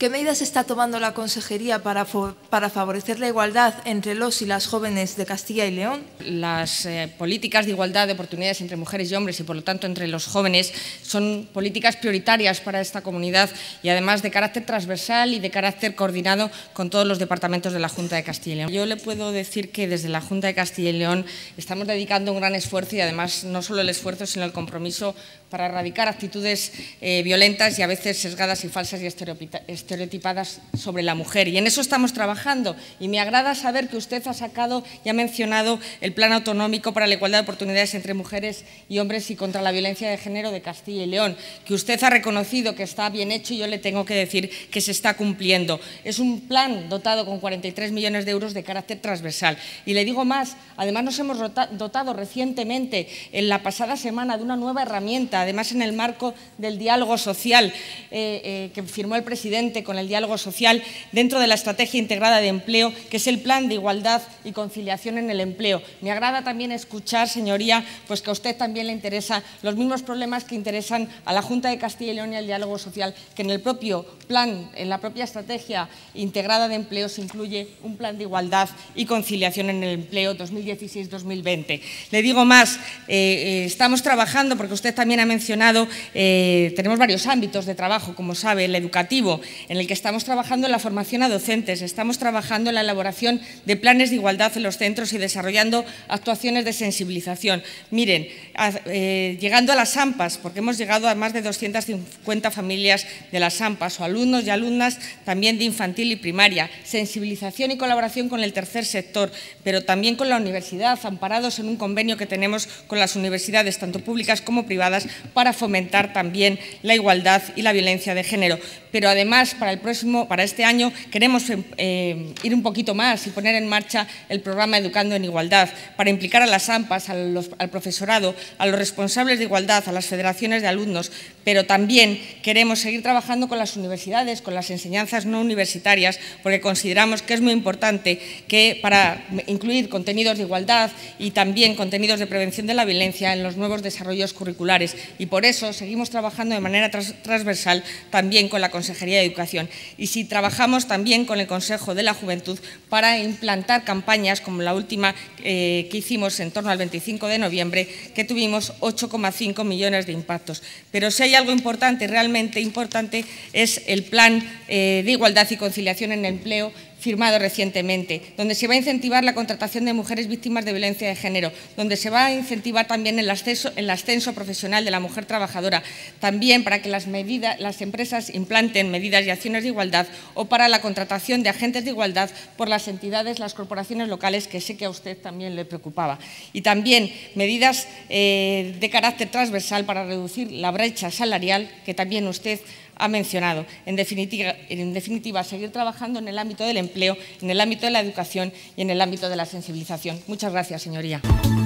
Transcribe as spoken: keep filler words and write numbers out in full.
¿Qué medidas está tomando la Consejería para, para favorecer la igualdad entre los y las jóvenes de Castilla y León? Las eh, políticas de igualdad de oportunidades entre mujeres y hombres y, por lo tanto, entre los jóvenes son políticas prioritarias para esta comunidad y, además, de carácter transversal y de carácter coordinado con todos los departamentos de la Junta de Castilla y León. Yo le puedo decir que desde la Junta de Castilla y León estamos dedicando un gran esfuerzo y, además, no solo el esfuerzo, sino el compromiso para erradicar actitudes eh, violentas y a veces sesgadas y falsas y estereotipadas sobre la mujer. Y en eso estamos trabajando. Y me agrada saber que usted ha sacado y ha mencionado el Plan Autonómico para la Igualdad de Oportunidades entre Mujeres y Hombres y contra la Violencia de Género de Castilla y León, que usted ha reconocido que está bien hecho y yo le tengo que decir que se está cumpliendo. Es un plan dotado con cuarenta y tres millones de euros de carácter transversal. Y le digo más, además nos hemos dotado recientemente, en la pasada semana, de una nueva herramienta, además en el marco del diálogo social eh, eh, que firmó el presidente con el diálogo social dentro de la Estrategia Integrada de Empleo, que es el Plan de Igualdad y Conciliación en el Empleo. Me agrada también escuchar, señoría, pues que a usted también le interesan los mismos problemas que interesan a la Junta de Castilla y León y al diálogo social, que en el propio plan, en la propia Estrategia Integrada de Empleo se incluye un Plan de Igualdad y Conciliación en el Empleo dos mil dieciséis dos mil veinte. Le digo más, eh, eh, estamos trabajando, porque usted también ha mencionado, eh, tenemos varios ámbitos de trabajo, como sabe, el educativo, en el que estamos trabajando en la formación a docentes, estamos trabajando en la elaboración de planes de igualdad en los centros y desarrollando actuaciones de sensibilización. Miren, a, eh, llegando a las AMPAs, porque hemos llegado a más de doscientas cincuenta familias de las AMPAs, o alumnos y alumnas también de infantil y primaria, sensibilización y colaboración con el tercer sector, pero también con la universidad, amparados en un convenio que tenemos con las universidades, tanto públicas como privadas, para fomentar también la igualdad y la violencia de género. Pero además, para el próximo, para este año, queremos eh, ir un poquito más y poner en marcha el programa Educando en Igualdad, para implicar a las AMPAs, a los, al profesorado, a los responsables de igualdad, a las federaciones de alumnos, pero también queremos seguir trabajando con las universidades, con las enseñanzas no universitarias, porque consideramos que es muy importante que para incluir contenidos de igualdad y también contenidos de prevención de la violencia en los nuevos desarrollos curriculares. Y por eso seguimos trabajando de manera tras, transversal también con la Consejería de Educación. Y si trabajamos también con el Consejo de la Juventud para implantar campañas como la última eh, que hicimos en torno al veinticinco de noviembre, que tuvimos ocho coma cinco millones de impactos. Pero si hay algo importante, realmente importante, es el Plan eh, de Igualdad y Conciliación en el Empleo, firmado recientemente, donde se va a incentivar la contratación de mujeres víctimas de violencia de género, donde se va a incentivar también el ascenso, el ascenso profesional de la mujer trabajadora, también para que las, medidas, las empresas implanten medidas y acciones de igualdad, o para la contratación de agentes de igualdad por las entidades, las corporaciones locales, que sé que a usted también le preocupaba. Y también medidas eh, de carácter transversal para reducir la brecha salarial, que también usted ha mencionado. En definitiva, en definitiva, seguir trabajando en el ámbito del empleo, en el ámbito de la educación y en el ámbito de la sensibilización. Muchas gracias, señoría.